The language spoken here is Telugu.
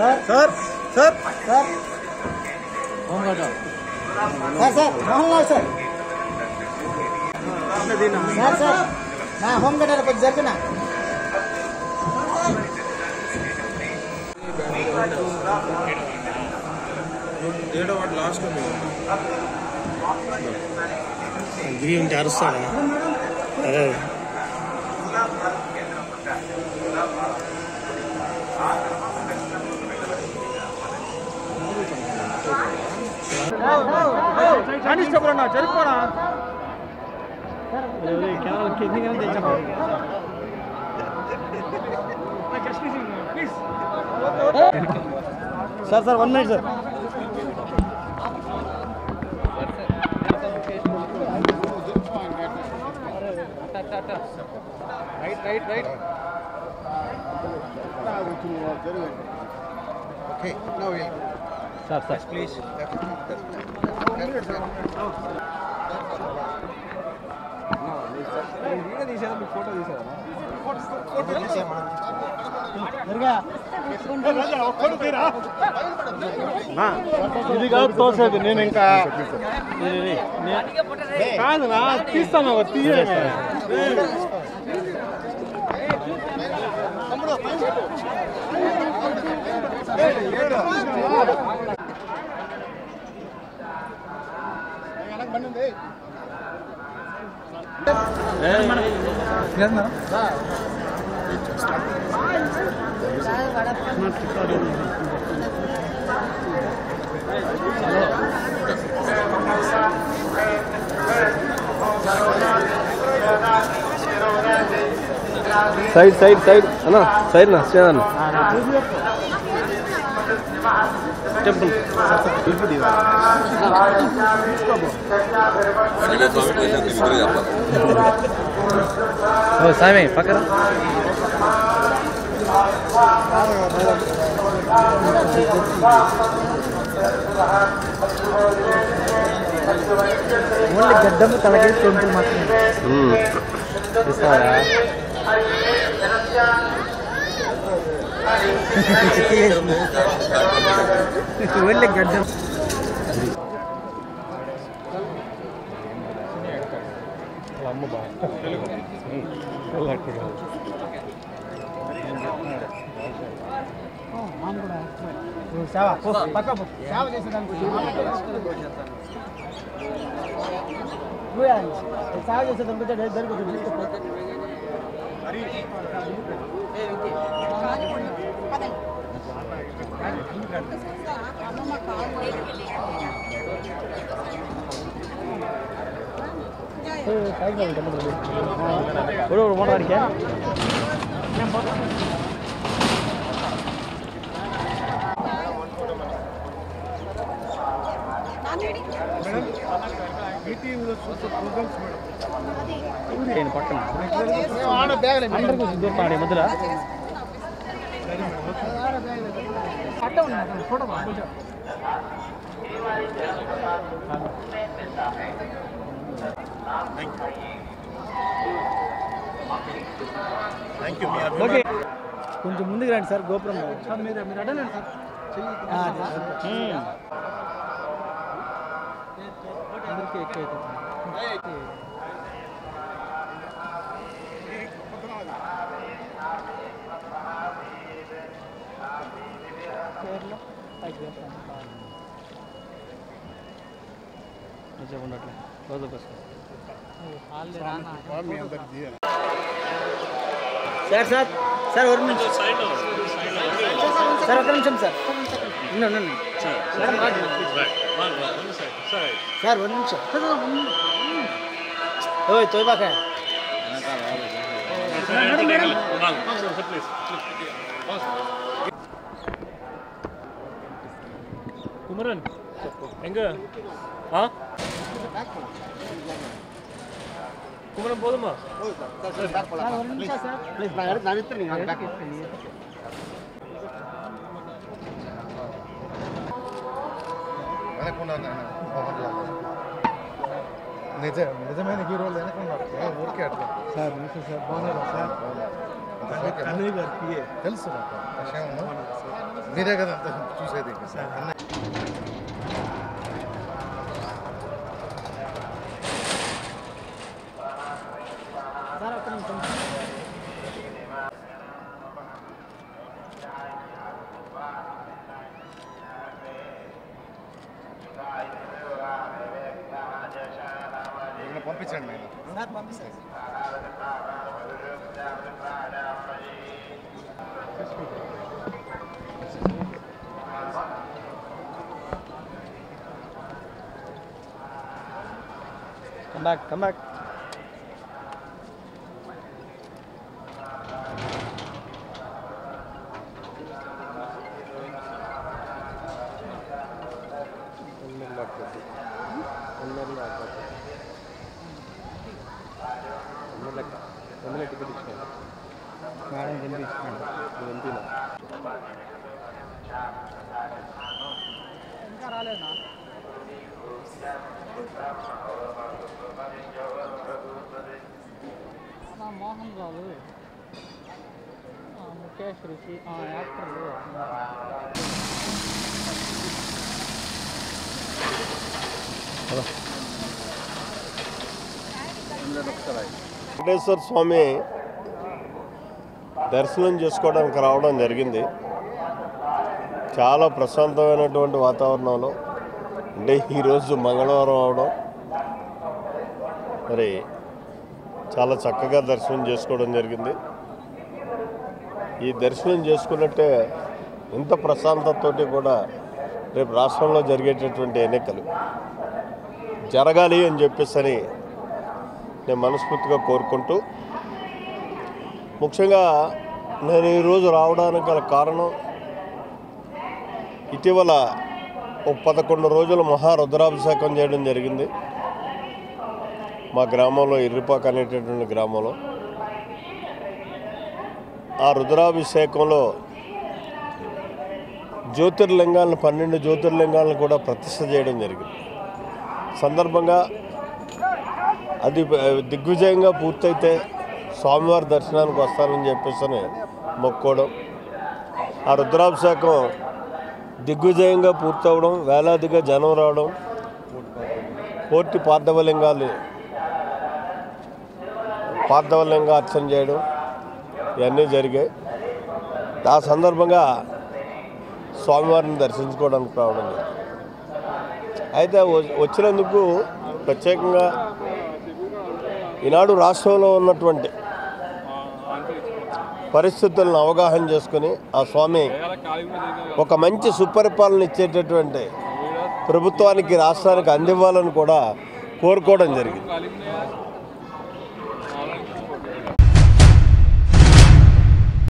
Sir sir sir home guard sir sir Mohanlal sir sir sir నా హోంగార్డ్ కొంచెం జరిగిన ఏడో వాడు లాస్ట్ గిరి ఉంటే అరుస్తాడా అదే జరుపుకోనా sir sir 1 minute sir right okay now sir sir please photo ఇది కాదు తోసేది నేను ఇంకా కాదు నా తీస్తాను తీయ సైడ్ సైడ్ సైడ్ అన్న సైడ్ నా సేదన్న టెంపుల్ సామే పక్కన ఓన్లీ గడ్డము తలకి టెంపుల్ మాత్రమే ఇస్తారా ఓన్లీ గడ్డం అమ్మ బాగా సేవ పక్క సేవ చేసేదానికి సేవ చేసేదానికి జరుగుతుంది ఓడడానికి పక్కన మధ్యలో ఫోటో ఓకే కొంచెం ముందుకు రండి సార్ గోపురం మీరు అడగండి సార్ అందరికీ ఎక్కువ ఉండట్లే రోజు కోసం సార్ సార్ సార్ ఒక నిమిషం సార్ ఒక నిమిషం సార్ సార్ ఒక నిమిషం ఓయ్ తోయబాక కుమరన్ எங்க குமரன் போதுமா నిజమైన హీరోలు వెనకున్నారు ఊరికే అట్లా సార్ సార్ బాగున్నారా సార్ తెలుసు నాకు విషయం మీరే కదా అంత చూసేది సార్ ఒక్క నిమిషం పంపించండి సార్ పంపిస్తాను Come back, come back. Madam తినిపించుకోండి ఇంకా రాలేదా మోహన్ రావు ముఖేష్ ఋషి యాక్టర్లు వెంకటేశ్వర స్వామి దర్శనం చేసుకోవడానికి రావడం జరిగింది. చాలా ప్రశాంతమైనటువంటి వాతావరణంలో అంటే ఈరోజు మంగళవారం అవడం మరి చాలా చక్కగా దర్శనం చేసుకోవడం జరిగింది. ఈ దర్శనం చేసుకున్నట్టే ఇంత ప్రశాంతతతోటి కూడా రేపు రాష్ట్రంలో జరిగేటటువంటి ఎన్నికలు జరగాలి అని చెప్పేసి నేను మనస్ఫూర్తిగా కోరుకుంటూ, ముఖ్యంగా నేను ఈరోజు రావడానికి గల కారణం ఇటీవల 11 రోజులు మహారుద్రాభిషేకం చేయడం జరిగింది మా గ్రామంలో, ఇర్రిపాక అనేటటువంటి గ్రామంలో. ఆ రుద్రాభిషేకంలో జ్యోతిర్లింగాలను 12 జ్యోతిర్లింగాలను కూడా ప్రతిష్ఠ చేయడం జరిగింది. సందర్భంగా అది దిగ్విజయంగా పూర్తయితే స్వామివారి దర్శనానికి వస్తానని చెప్పేసి మొక్కోవడం, ఆ రుద్రాభిషేకం దిగ్విజయంగా పూర్తవడం, వేలాదిగా జనం రావడం, కోటి పార్థవలింగ అర్చన చేయడం ఇవన్నీ జరిగాయి. ఆ సందర్భంగా స్వామివారిని దర్శించుకోవడానికి రావడం జరిగింది. అయితే వచ్చినందుకు ప్రత్యేకంగా ఈనాడు రాష్ట్రంలో ఉన్నటువంటి పరిస్థితులను అవగాహన చేసుకుని ఆ స్వామి ఒక మంచి సుపరిపాలన ఇచ్చేటటువంటి ప్రభుత్వానికి, రాష్ట్రానికి అందివ్వాలని కూడా కోరుకోవడం జరిగింది.